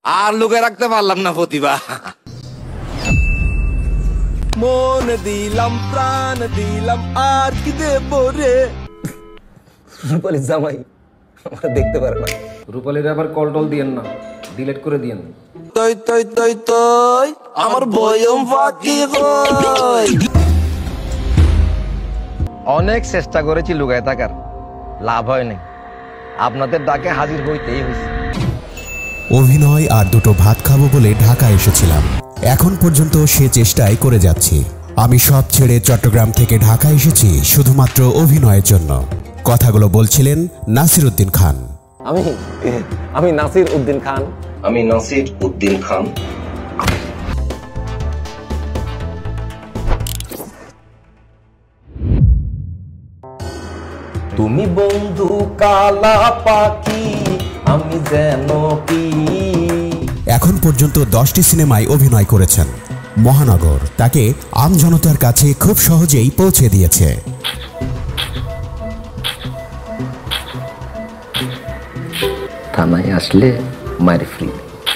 আর লুকে রাখতে পারলাম না প্রতিভা। মন দিলাম প্রাণ দিলাম আর কি দেব রে। রূপালীর জামাই আমরা দেখতে পারে না। রূপালীর আবার কল টল দিয়েন না, ডিলিট করে দিয়েন। তই তই তই তই আমার বয়ম ফাঁকি হয়। অনেক চেষ্টা করেছি লুকায় থাকার, লাভ হয়নি। আপনাদের ডাকে হাজির হইতেই হয়েছে। অভিনয় আর দুটো ভাত খাবো বলে ঢাকা এসেছিলাম। এখন পর্যন্ত সে চেষ্টাই করে যাচ্ছি। আমি সব ছেড়ে চট্টগ্রাম থেকে ঢাকা এসেছি শুধুমাত্র অভিনয়ের জন্য। কথাগুলো বলছিলেন নাসির উদ্দিন খান। আমি নাসির উদ্দিন খান। আমি নাসির উদ্দিন খান। তুমি বন্ধু কালা পাখি, আমি যেন কি। এখন পর্যন্ত 10টি সিনেমায় অভিনয় করেছেন। মহানগর তাকে আমজনতার কাছে খুব সহজেই পৌঁছে দিয়েছে। থানায় আসলে মারি ফ্রি।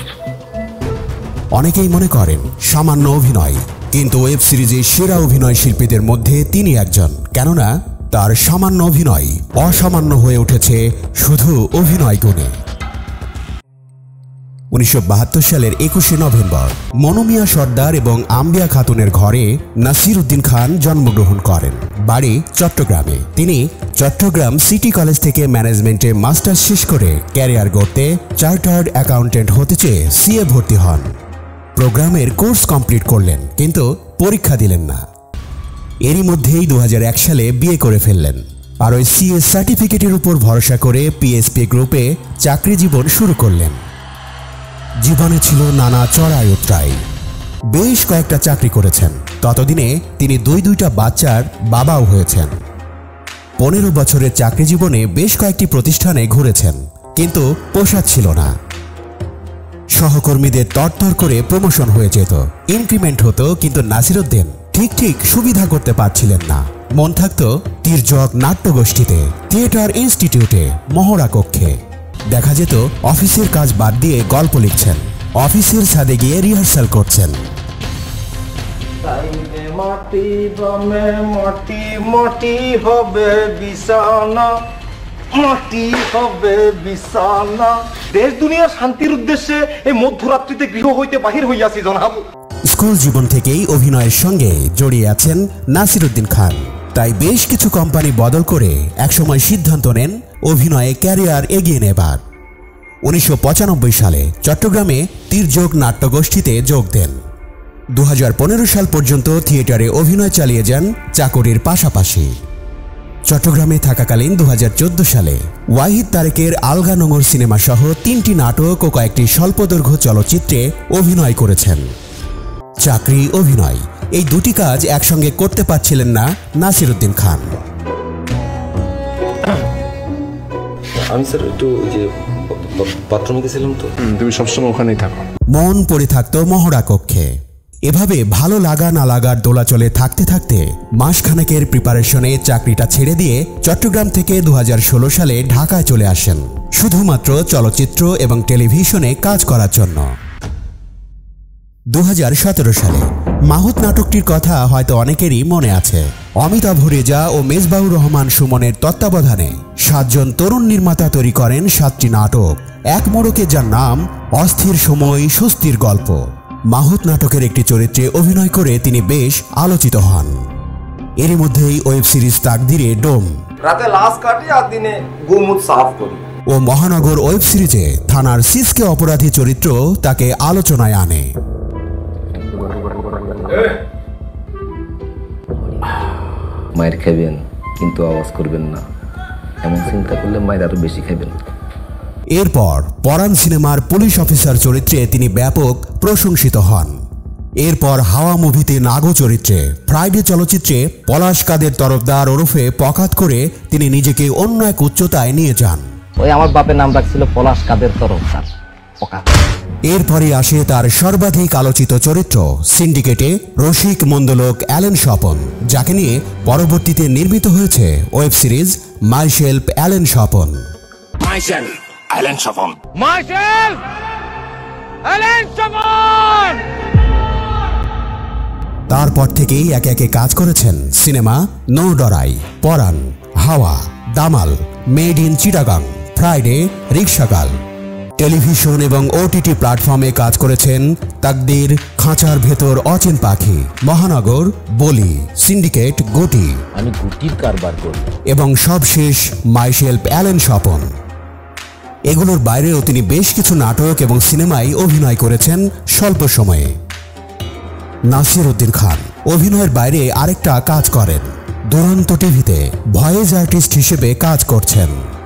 অনেকেই মনে করেন সামান্য অভিনয়, কিন্তু ওয়েব সিরিজের সেরা অভিনয় শিল্পীদের মধ্যে তিনি একজন। কেননা তার সামান্য অভিনয় অসামান্য হয়ে উঠেছে শুধু অভিনয় গুণে। 1972 সালের 21শে নভেম্বর মনুমিয়া সর্দার এবং আম্বিয়া খাতুনের ঘরে নাসির উদ্দিন খান জন্মগ্রহণ করেন। বাড়ি চট্টগ্রামে। তিনি চট্টগ্রাম সিটি কলেজ থেকে ম্যানেজমেন্টে মাস্টার্স শেষ করে ক্যারিয়ার গড়তে চার্টার্ড অ্যাকাউন্টেন্ট হতে চেয়ে সিএ ভর্তি হন। প্রোগ্রামের কোর্স কমপ্লিট করলেন, কিন্তু পরীক্ষা দিলেন না। এরই মধ্যেই 2001 সালে বিয়ে করে ফেললেন। আর ওই সিএ সার্টিফিকেটের উপর ভরসা করে পিএসপি গ্রুপে চাকরি জীবন শুরু করলেন। জীবনে ছিল নানা চড়াই উতরাই। বেশ কয়েকটা চাকরি করেছেন। ততদিনে তিনি দুইটা বাচ্চার বাবাও হয়েছেন। 15 বছরের চাকরি জীবনে বেশ কয়েকটি প্রতিষ্ঠানে ঘুরেছেন, কিন্তু পোষাচ্ছিল না। সহকর্মীদের তরতর করে প্রমোশন হয়ে যেত, ইনক্রিমেন্ট হতো, কিন্তু নাসির উদ্দিন ঠিক সুবিধা করতে পারছিলেন না। মন থাকত তির্যক নাট্যগোষ্ঠীতে, থিয়েটার ইনস্টিটিউটে, মহড়া কক্ষে। দেখা যেত অফিসের কাজ বাদ দিয়ে গল্প লিখছেন, অফিসের ছাদে গিয়ে রিহার্সাল করছেন। মাটি দমে মাটি মাটি হবে বিছানা, মাটি হবে বিছানা। দেশ দুনিয়ার শান্তির উদ্দেশ্যে এই মধ্যরাত্রিতে গৃহ হইতে বাহির হইয়াছি জনাব। স্কুল জীবন থেকেই অভিনয়ের সঙ্গে জড়িয়ে আছেন নাসির উদ্দিন খান। তাই বেশ কিছু কোম্পানি বদল করে একসময় সিদ্ধান্ত নেন অভিনয়ে ক্যারিয়ার এগিয়ে নেবার। 1995 সালে চট্টগ্রামে তির্যক নাট্যগোষ্ঠীতে যোগ দেন। 2015 সাল পর্যন্ত থিয়েটারে অভিনয় চালিয়ে যান চাকরির পাশাপাশি। চট্টগ্রামে থাকাকালীন 2014 সালে ওয়াহিদ তারেকের আলগা নোঙর সিনেমা সহ 3টি নাটক ও কয়েকটি স্বল্পদৈর্ঘ্য চলচ্চিত্রে অভিনয় করেছেন। চাকরি, অভিনয় এই দুটি কাজ একসঙ্গে করতে পারছিলেন না নাসির উদ্দিন খান। আমি স্যার একটু যে বাথরুমে গেছিলাম, তো তুমি সবসময় ওখানেই থাকো। মন পড়ে থাকত মহড়া কক্ষে। এভাবে ভালো লাগা না লাগার দোলাচলে থাকতে থাকতে মাসখানেকের প্রিপারেশনে চাকরিটা ছেড়ে দিয়ে চট্টগ্রাম থেকে 2016 সালে ঢাকায় চলে আসেন, শুধুমাত্র চলচ্চিত্র এবং টেলিভিশনে কাজ করার জন্য। 2017 সালে মাহুত নাটকটির কথা হয়তো অনেকেরই মনে আছে। অমিতাভ রেজা ও মেজবাহুর রহমান সুমনের তত্ত্বাবধানে 7 জন তরুণ নির্মাতা তৈরি করেন 7টি নাটক, এক মোড়কে, যার নাম অস্থির সময় স্বস্তির গল্প। মাহুত নাটকের একটি চরিত্রে অভিনয় করে তিনি বেশ আলোচিত হন। এরই মধ্যেই ওয়েব সিরিজ তাকদিরে ডোম, রাতে লাশ কাটি আর দিনে গুমুত সাফ করি ও মহানগর ওয়েব সিরিজে থানার সিসকে অপরাধী চরিত্র তাকে আলোচনায় আনে। মায়ের খাবেন কিন্তু আওয়াজ করবেন না, এমন চিন্তা করলে মায়ের আরো বেশি খাবেন। এরপর পরাণ সিনেমার পুলিশ অফিসার চরিত্রে তিনি ব্যাপক প্রশংসিত হন। এরপর হাওয়া মুভিতে নাগো চরিত্রে, ফ্রাইডে চলচ্চিত্রে পলাশ কাদের তরফদার ওরফে পকাত করে তিনি নিজেকে অন্য এক উচ্চতায় নিয়ে যান। ওই আমার বাপের নাম রাখছিল পলাশ কাদের তরফদার, পকাত। এরপরই আসে তার সর্বাধিক আলোচিত চরিত্র সিন্ডিকেটে রসিক মন্দলোক অ্যালেন স্বপন, যাকে নিয়ে পরবর্তীতে নির্মিত হয়েছে web series myself Allen Swapan. তারপর থেকেই একে একে কাজ করেছেন সিনেমা নো ডরাই, Poran, Hawa, Damal, made in Chittagong, Friday, rickshaw girl. Television এবং ওটিটি প্ল্যাটফর্মে কাজ করেছেন তাকদীর, খাঁচার ভেতর অচেন পাখি, মহানগর, বলি, সিন্ডিকেট, গুটি, আমি গুটির কারবার করি। এবং সবশেষ মাইশেল্প অ্যালেন স্বপন। এগুলোর বাইরেও তিনি বেশ কিছু নাটক এবং সিনেমায় অভিনয় করেছেন স্বল্প সময়ে। নাসির উদ্দিন খান অভিনয়ের বাইরে আরেকটা কাজ করেন, দুরন্ত টিভিতে ভয়েস আর্টিস্ট হিসেবে কাজ করছেন।